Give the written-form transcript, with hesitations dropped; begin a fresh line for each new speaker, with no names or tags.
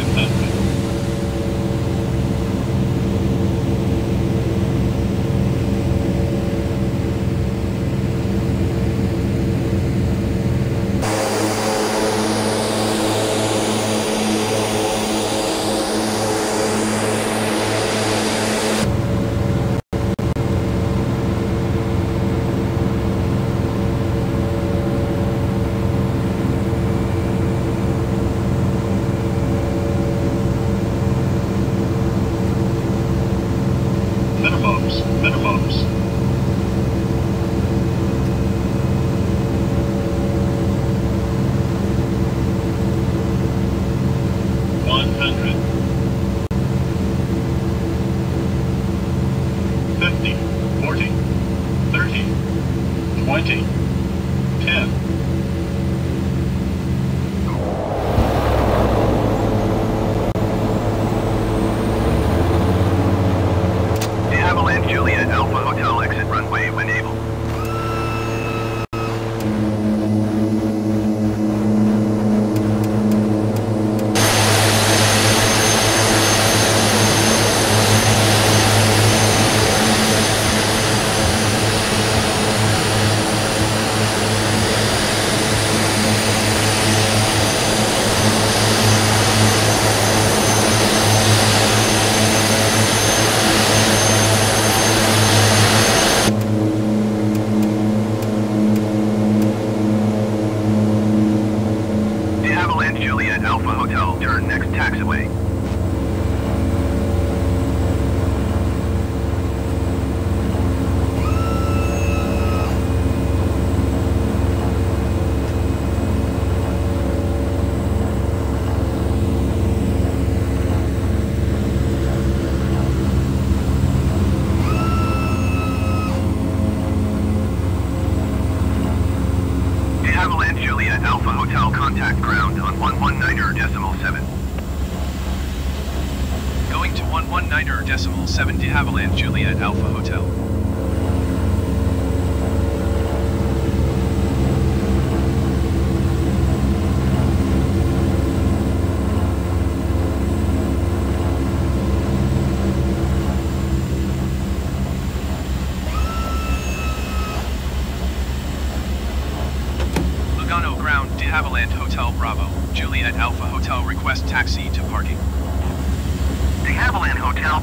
100. Minimums. 100. 50, 40, 30, 20, 10.
Juliet Alpha Hotel exit runway when able. Juliet Alpha Hotel, turn next taxiway. Avalanche Juliet Alpha Hotel, contact ground on 119.7. Going to 119.7 de Havilland Juliet Alpha Hotel. Lugano ground, de Havilland Hotel Bravo, Juliet Alpha Hotel request taxi to parking. De Havilland Hotel.